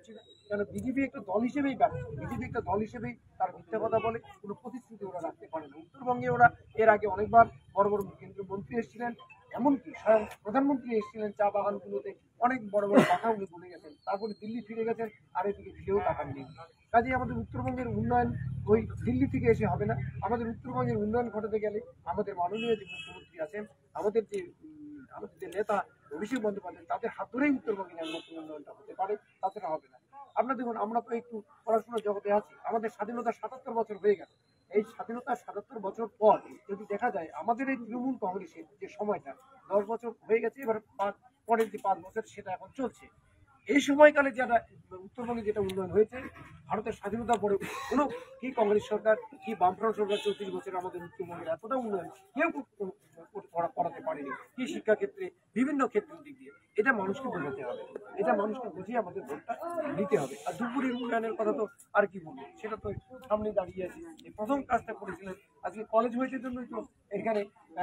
করছি না, কেন বিজেপি একটা দল হিসেবেই ব্যর্থ। বিজেপি একটা দল হিসেবেই তার মিথ্যা কথা বলে, কোনো প্রতিশ্রুতি ওরা রাখতে পারে না। উত্তরবঙ্গে ওরা এর আগে অনেকবার বড় বড় কেন্দ্রীয় মন্ত্রী এসেছিলেন, এমনকি স্বয়ং প্রধানমন্ত্রী এসেছিলেন চা বাগানগুলোতে, অনেক বড় বড় কথা উনি বলে গেছেন, তারপরে দিল্লি ফিরে গেছেন, আর এদিকে ফিরেও তাকাননি। কাজেই আমাদের উত্তরবঙ্গের উন্নয়ন ওই দিল্লি থেকে এসে হবে না। আমাদের উত্তরবঙ্গের উন্নয়ন ঘটাতে গেলে আমাদের মাননীয় যে মুখ্যমন্ত্রী আছেন, আমাদের যে নেতা অভিষেক বন্দ্যোপাধ্যায়, তাদের হাত ধরেই উত্তরবঙ্গের নতুন উন্নয়নটা হতে পারে, তাছাড়া হবে না। আপনার দেখুন, আমরা তো একটু পড়াশোনার জগতে আছি, আমাদের স্বাধীনতার ৭৭ বছর হয়ে গেল। এই স্বাধীনতার ৭৭ বছর পর যদি দেখা যায় আমাদের এই তৃণমূল কংগ্রেসের যে সময়টা ১০ বছর হয়ে গেছে, এবার পরের যে ৫ বছর সেটা এখন চলছে। এই সময়কালে যেটা উত্তরবঙ্গে যেটা উন্নয়ন হয়েছে, ভারতের স্বাধীনতার পরে কোনো কি কংগ্রেস সরকার কি বামফ্রন্ট সরকার ৩৪ বছর আমাদের উত্তরবঙ্গের এতটা উন্নয়ন কেউ করাতে পারেনি। কি শিক্ষাক্ষেত্রে, বিভিন্ন ক্ষেত্রের দিক দিয়ে, এটা মানুষকে বোঝাতে হবে, এটা মানুষকে বুঝিয়ে আমাদের ভোটটা নিতে হবে। আর ধূপগুড়ির উন্নয়নের কথা তো আর কি বলবো, সেটা তো সামনে দাঁড়িয়ে আছে। এই প্রথম কাজটা করেছিলেন, আজকে কলেজ হয়েছে জন্যই তো এখানে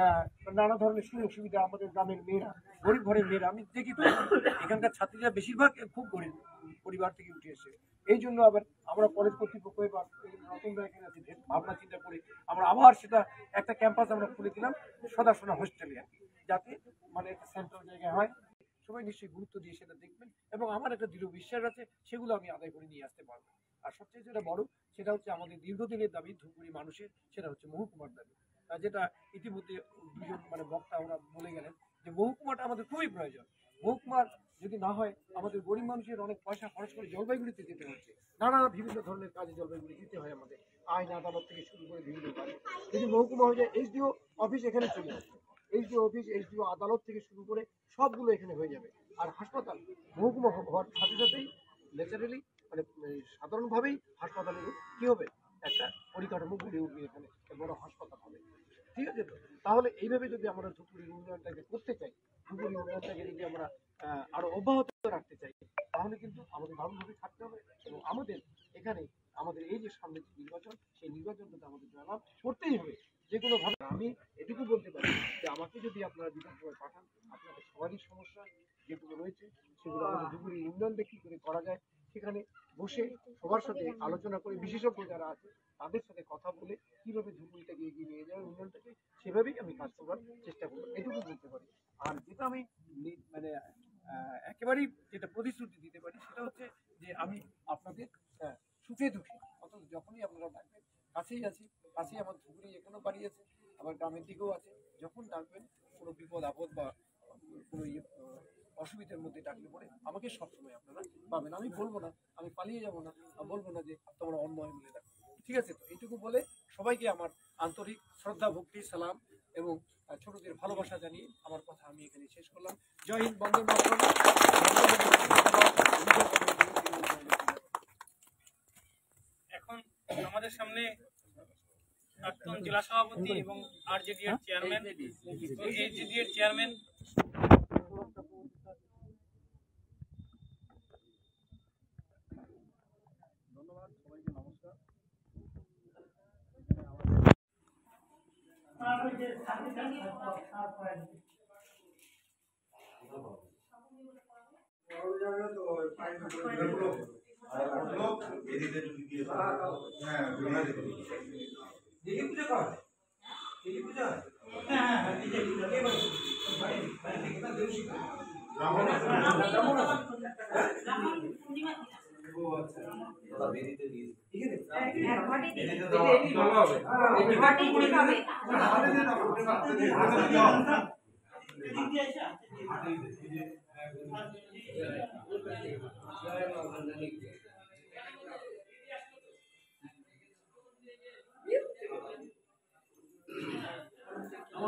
নানা ধরনের সুযোগ সুবিধা আমাদের গ্রামের মেয়েরা, গরিব ঘরের মেয়েরা, আমি দেখি তো এখানকার ছাত্রীরা বেশিরভাগ খুব গরিব পরিবার থেকে উঠে এসে। এই জন্য আবার আমরা কলেজ কর্তৃপক্ষ এবার নতুন এখানে আছে ভাবনা চিন্তা করে আমরা আবার সেটা একটা ক্যাম্পাস আমরা খুলে দিলাম সদাশোনা হোস্টেলে, যাতে মানে একটা সেন্ট্রাল জায়গায় হয়। সবাই নিশ্চয়ই গুরুত্ব দিয়ে সেটা দেখবেন, এবং আমার একটা দৃঢ় বিশ্বাস আছে সেগুলো আমি আদায় করে নিয়ে আসতে পারবো। আর সবচেয়ে যেটা বড়, সেটা হচ্ছে আমাদের দীর্ঘদিনের দাবি ধূপগুড়ি মানুষের, সেটা হচ্ছে মহকুমার দাবি। যেটা ইতিমধ্যে দুজন মানে বক্তা ওরা বলে গেলেন যে মহকুমাটা আমাদের খুবই প্রয়োজন। মহকুমার যদি না হয়, আমাদের গরিব মানুষের অনেক পয়সা খরচ করে জলপাইগুড়িতে যেতে হচ্ছে, নানা বিভিন্ন ধরনের কাজে জলপাইগুড়ি যেতে হয় আমাদের, আইন আদালত থেকে শুরু করে বিভিন্ন কাজে। যদি মহকুমা হয়ে যায়, এইচডিও অফিস এখানে চলে আসবে, এইচডিও অফিস, এইচডিও আদালত থেকে শুরু করে সবগুলো এখানে হয়ে যাবে। আর হাসপাতাল মহকুমা হওয়ার সাথে সাথেই ন্যাচারালি মানে সাধারণভাবেই হাসপাতালের কি হবে, একটা পরিকাঠামো গড়ে উঠবে, এখানে বড় হাসপাতাল হবে। ঠিক আছে তো? তাহলে এইভাবে যদি আমরা ধূপগুড়ির উন্নয়নটাকে করতে চাই, ধূপগুড়ির উন্নয়নটাকে যদি আমরা আরো অব্যাহত রাখতে চাই, তাহলে কিন্তু আমাদের দারুণভাবে থাকতে হবে। এবং আমাদের এখানে আমাদের এই যে সামনে যে নির্বাচন, সেই নির্বাচনটাতে আমাদের জয়লাভ করতেই হবে যে কোনো ভাবে। আমি এটুকু বলতে পারি যে আমাকে যদি আপনারা বিধানসভায় পাঠান, আপনাদের সবারই সমস্যা যেগুলো রয়েছে সেগুলো আমাদের ধূপগুড়ির উন্নয়নটা কি করে করা যায়, সেখানে বসে সবার সাথে আলোচনা করে, বিশেষজ্ঞ যারা আছে তাদের সাথে কথা বলে কিভাবে ধূপগুড়িটাকে এগিয়ে নিয়ে যাবে উন্নয়নটাকে, সেভাবেই আমি কাজ করবার চেষ্টা করবো, এটুকু বলতে পারি। আর যেটা আমি মানে একেবারেই যেটা প্রতিশ্রুতি দিতে পারি, সেটা হচ্ছে যে আমি আপনাদের সুখে দুঃখে অন্তত যখনই আপনারা ডাকবেন, কাছেই আছি, কাছেই আমার ধুবড়ি এখানেও বাড়ি আছে, আমার গ্রামের দিকেও আছে, যখন ডাকবেন কোনো বিপদ আপদ বা কোনো অসুবিধার মধ্যে ডাকলে পরে আমাকে সবসময় আপনারা পাবেন। আমি বলবো না, আমি পালিয়ে যাবো না, বলবো না যে তোমরা অন্যায় মিলে রাখো। ঠিক আছে তো? এইটুকু বলে সবাইকে আমার আন্তরিক শ্রদ্ধা, ভক্তি, সালাম এবং ছোটদের ভালোবাসা জানিয়ে আমার কথা আমি এখানে শেষ করলাম। জয় হিন্দ, বন্দে মাতরম। এখন আমাদের সামনে প্রাক্তন জেলা সভাপতি এবং আরজেডি এর চেয়ারম্যান, এজিডি এর চেয়ারম্যান ধন্যবাদ সবাইকে, নমস্কার। ভালো হবে।